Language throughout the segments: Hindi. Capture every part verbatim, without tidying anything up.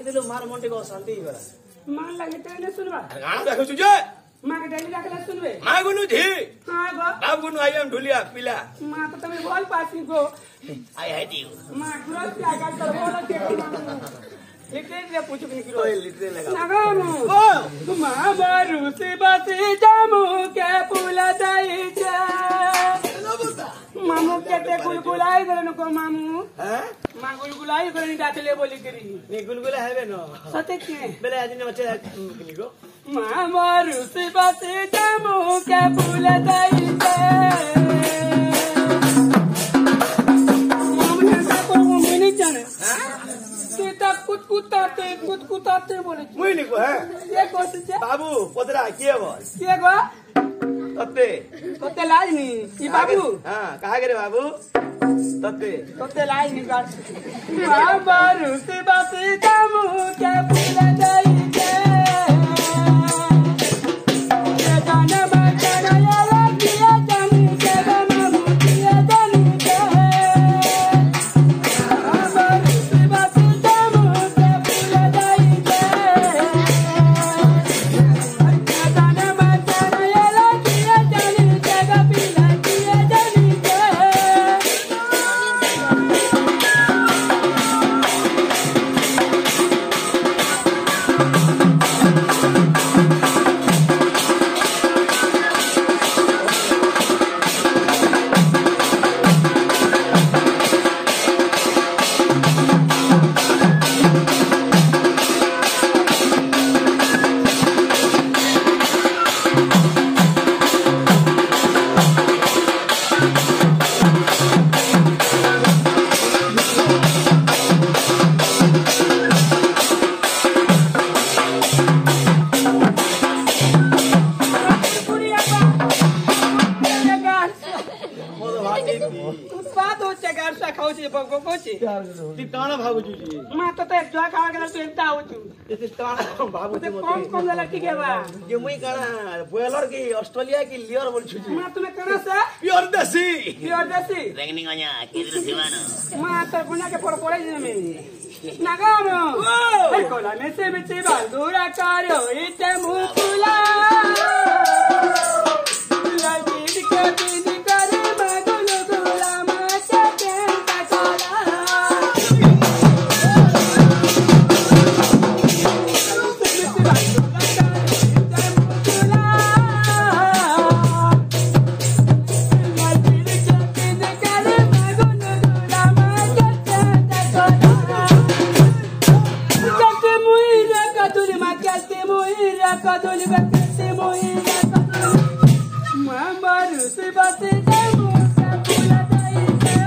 दिलो मार मोंटे को शांति गरा मान लगे तेरे सुनबा गाना देखो सुजे मां के डेली लाके सुनबे मां गुनु थी हां गो बाप गुनु आई एम ढुलिया पिला मां तो तमे बोल पासी गो आई हेट यू मां गुरु क्या का कर बोल के लिटरेट रे पूछ के निकलो लिटरेट लगा नगामो ओ मां बारू से बाते जामू के पुला दाई जा मामू केते गुलगुलाई गरन को मामू हैं मां गुलगुलाई गरन डाकले बोली करी नी गुलगुला हेबे न सते के बेले आज ने बच्चे निको मां बारू से बाते जामू के पुला दाई जा मामू ने को मैंने जाने सीता कुतकुताते कुतकुताते बोले मुई निको है ये कोशिश है बाबू पोदरा के बोल के गो तत्ते तत्ते लाज नी ई बाबू हां कहा करे बाबू तत्ते तत्ते लाज नी गाड़ मां बारू से बाते जामू के पुला दाई के ये जाने बाचारा याला किया जानी के मामू किया जानी के मां बारू से बाते जामू के पुला दाई के ये जाने बाचारा याला किया जानी के पिला किया जानी के तिताना भागु जुजी मां तो ते जो खावा गेला तू एंता होचू ये तिताना भागु ते कौन कौन गला ठीक है बा ये मुई काना बॉयलर की ऑस्ट्रेलिया की लियर बोल छुजी मां तुम्हें कना से प्योर देसी प्योर देसी रेगनिंग आया किधर सिवानो मां तो गुना के पड़ पड़े जे में नगामो ए कोला में से बिचे बाल दूरा कार्यो इते मुकुला लागी के बिनी करे मगुल गुला माचा के तकाला Kadoli bakte moira kadoli mambaru se bate jamu kapula dai se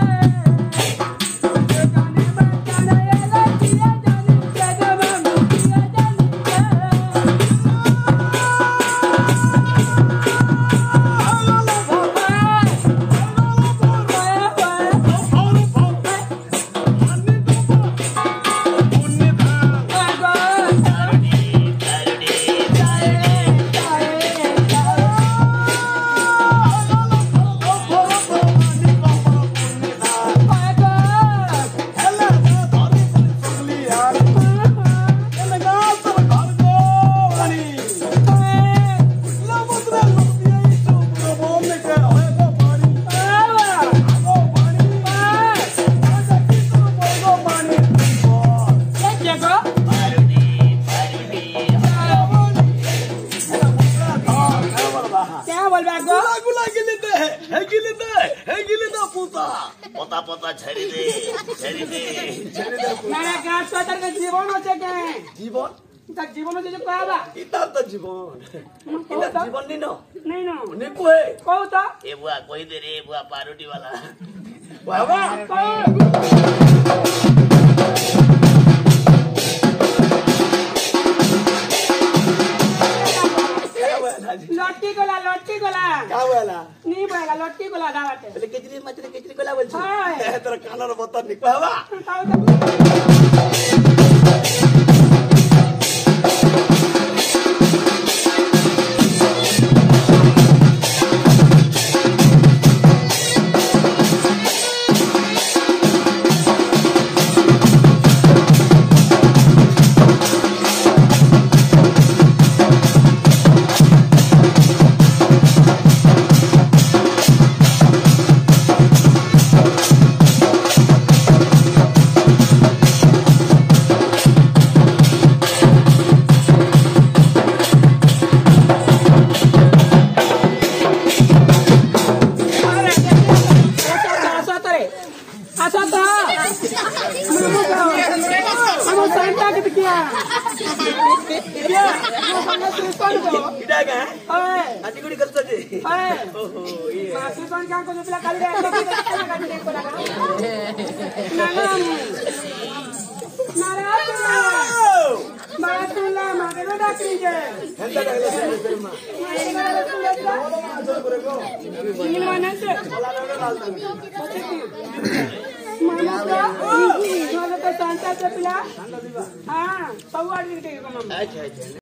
jane bakana yala kiya jane jaga mamu kiya पोता पोता छरी दे छरी दे मेरा गांठ सोतर के जीवन होचे के जीवन ता जीवन होचे जो कहबा इता तो जीवन इता जीवन नहीं नो नहीं नो निको है कहू तो ए बुआ कोई दे रे बुआ पारोटी वाला बाबा लट्टी गोला लट्टी गोला क्या बोला नहीं बोला लट्टी गोला दावते पहले केजरी मचरे केजरी गोला बोल छी हां तेरा काना रो बता निको बाबा ताकत किया ये वो संग क्रिस्टन को ఇడాగా ओए అది కూడా కలుస్తుంది ओए ఓహో ఈ माफी कौन क्या को जुपला खाली रे लगा देखो लगा नाम नारायण मातुल्ला मागेलो डाक्रीजे ఎంత డైలాగ్ పెరుమా ఇంగిన మనసే మనసా మనసా సంతా చెప్పిలా हां సవ్వాడి తిరిగి కొమ్మ అచ్చా అచ్చా